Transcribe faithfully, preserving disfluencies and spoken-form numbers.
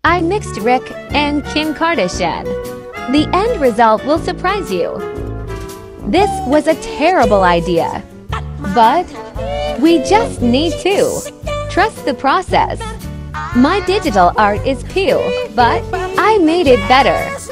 I mixed Rick and Kim Kardashian. The end result will surprise you. This was a terrible idea, but we just need to trust the process. My digital art is pure, but I made it better.